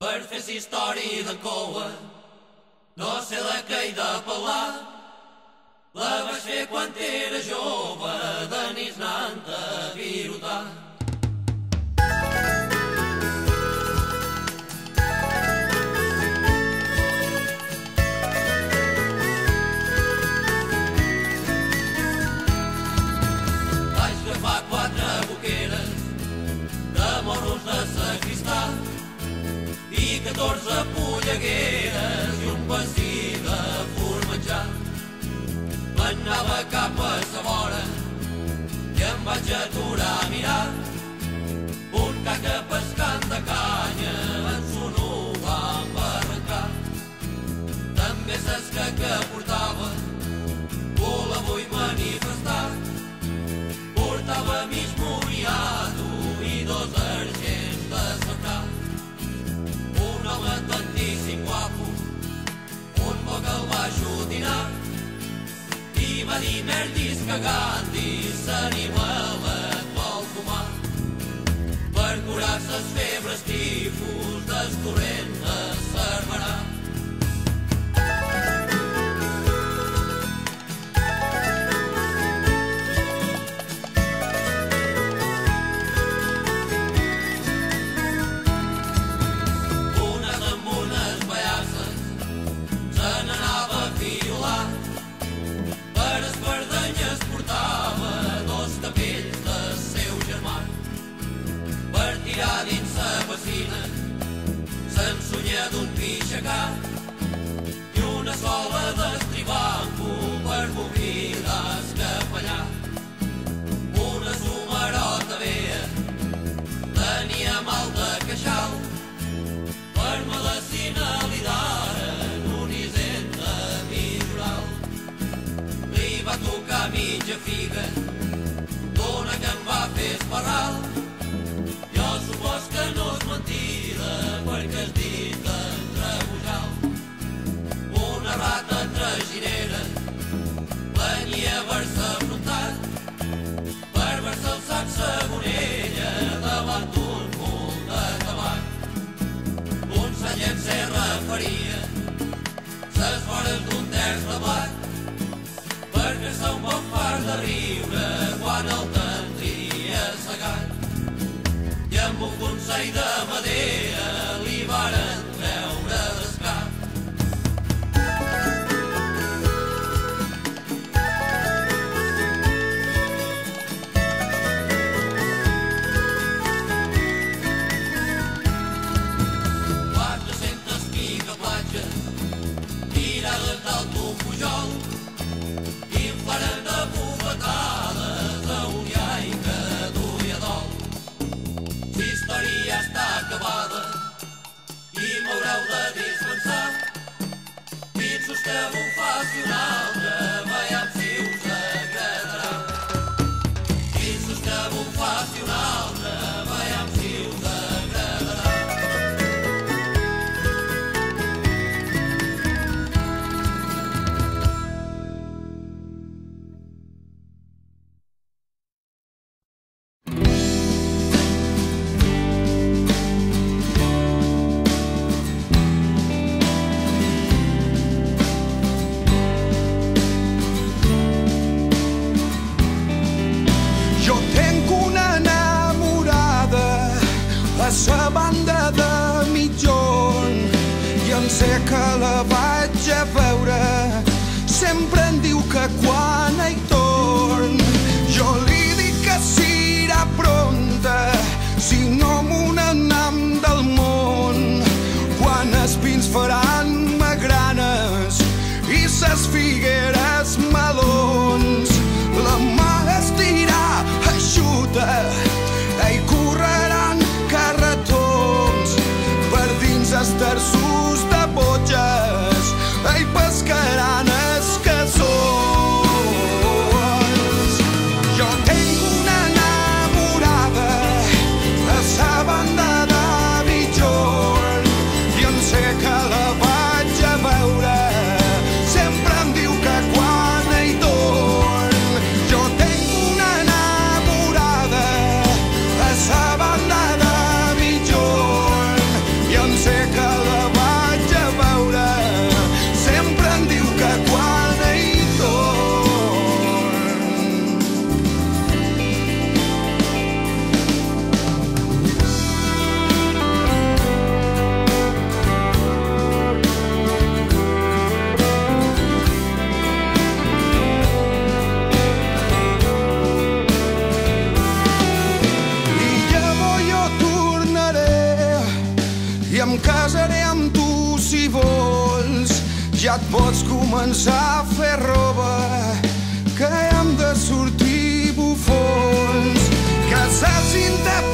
Per fer la història d'en Coua, no sé la que he de parlar. La vaig fer quan era jove, de nits anant a virotar. Vaig agafar 4 boqueres de morros de sacristà i 14 pollegueres i un passi de formatjar. Anava cap a sa vora i em vaig aturar a mirar un caca pescant de canya en son ho vam arrencar. També saps que portava, la vull manifestar, portava mig moniato i 2 argents de safrà. Un home tantíssim guapo, un poc el va xotinar i va dir merdis que Gandhi s'anima et vol fumar per curar ses febres tifus del torrent de Cerverà. Unes amb unes pallasses se n'anava a fiolar. Per espardenyes portava 2 capells del seu germà. Per tirar dins sa bacina s'ensunya d'un pixacà i una sola d'estribanco per mobiliar-es cap allà. Una sumarota vea tenia mal de queixal, per medecina li daren un hisenda milloral. Li va tocar mitja figa d'una que em va fer esparral. Jo supos que no és mentida perquè has dit entre bujal. Una rata traginera venia a haver-se afrontat per haver-se alçat segonella davant d'un munt de tabac. Un senyor se referia ses vores d'un terç de blat perquè s'ha un bon fart de riure quan el tendria segat. I amb un consell de madera li varen treure d'escap. Quatre-centes picaplatges tirades dalt d'un pujol inflaren de bufetades a un iai que duia dol. Si història està acabada i m'haureu de dispensar, pinsos que m'ho faci un altre, veiem si us agradarà. Pinsos que m'ho faci un altre, veiem si us agradarà. Jo tenc una enamorada a sa banda de mitjon i en sé que la vaig a veure sempre em diu que quan hi torn jo li dic que serà pronta si no m'ho n'anam del món quan els pins faran magranes i ses figueres melons. La mà estirà eixuta i correran carretons per dins els terços de botges i pescaran escassons. em casaré amb tu si vols. Ja et pots començar a fer roba, que hem de sortir bufons. Casats independents